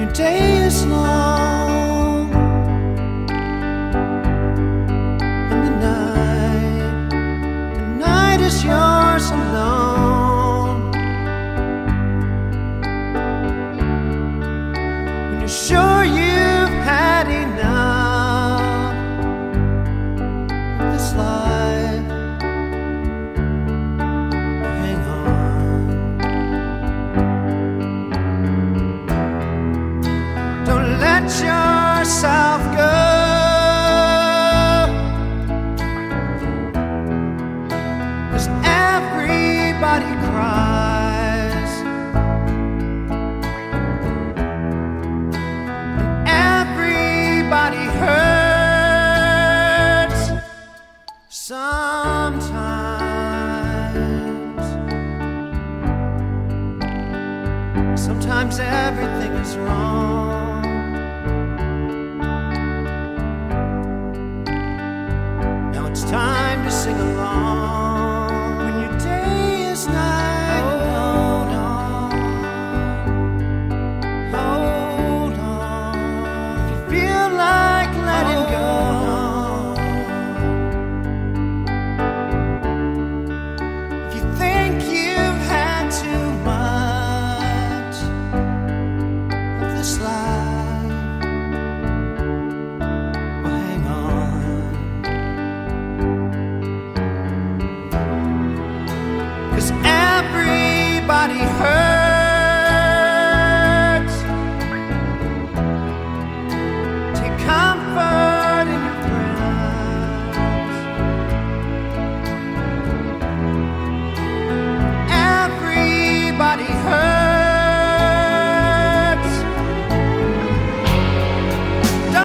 your day is long and the night is yours alone. When you're sure you've had enough of this life, hang on. Don't let yourself go, 'cause everybody cries and everybody hurts sometimes. Sometimes everything is wrong.